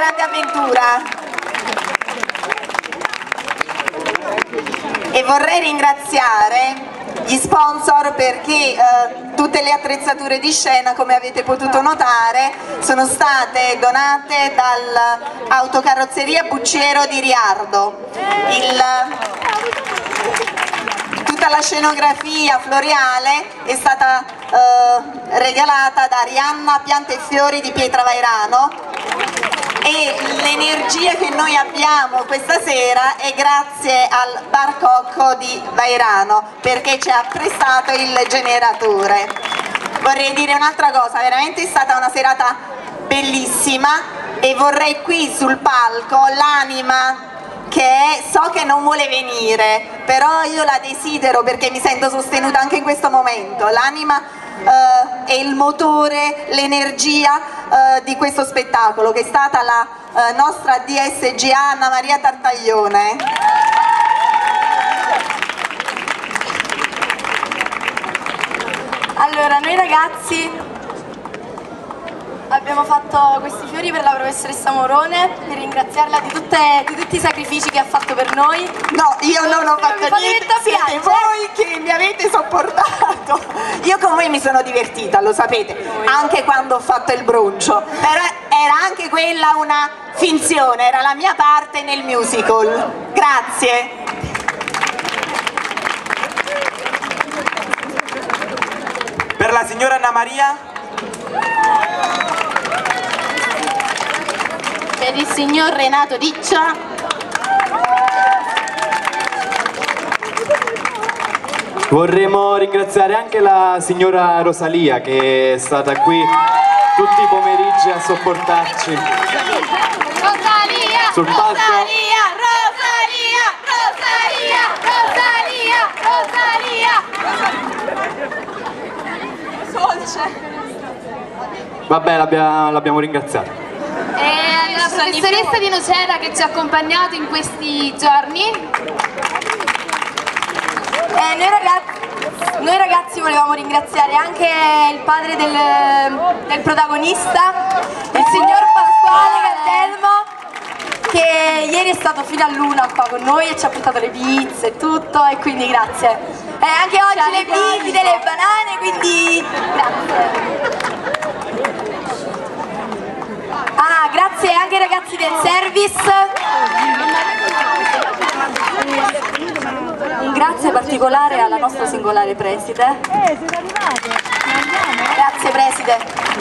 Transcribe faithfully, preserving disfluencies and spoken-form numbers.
grande avventura. E vorrei ringraziare gli sponsor perché eh, tutte le attrezzature di scena, come avete potuto notare, sono state donate dall'autocarrozzeria Bucciero di Riardo. Il, tutta la scenografia floreale è stata eh, regalata da Arianna Piante e Fiori di Pietravairano, e l'energia che noi abbiamo questa sera è grazie al Bar Cocco di Vairano, perché ci ha prestato il generatore. Vorrei dire un'altra cosa, veramente è stata una serata bellissima e vorrei qui sul palco l'anima che è, so che non vuole venire, però io la desidero perché mi sento sostenuta anche in questo momento. L'anima Uh, è il motore, l'energia uh, di questo spettacolo, che è stata la uh, nostra D S G A Anna Maria Tartaglione. Allora, noi ragazzi abbiamo fatto questi fiori per la professoressa Morone, per ringraziarla di, tutte, di tutti i sacrifici che ha fatto per noi. No, io non ho fatto mi niente, siete voi che mi avete sopportato. Io con voi mi sono divertita, lo sapete, anche quando ho fatto il broncio, però era anche quella una finzione, era la mia parte nel musical. Grazie. Per la signora Anna Maria. Per il signor Renato Riccia. Vorremmo ringraziare anche la signora Rosalia, che è stata qui tutti i pomeriggi a sopportarci. Rosalia! Sul palco. Rosalia! Rosalia! Rosalia! Rosalia! Solce! Vabbè, l'abbiamo ringraziata. E la professoressa di Nocera che ci ha accompagnato in questi giorni. Eh, noi, ragazzi, noi ragazzi volevamo ringraziare anche il padre del, del protagonista, il signor Pasquale Cantelmo, che ieri è stato fino a luna qua con noi e ci ha portato le pizze e tutto, e quindi grazie. E eh, anche oggi le bibite, le banane, quindi grazie. Ah, grazie anche ai ragazzi del service. Un grazie particolare alla nostra singolare preside. Grazie preside.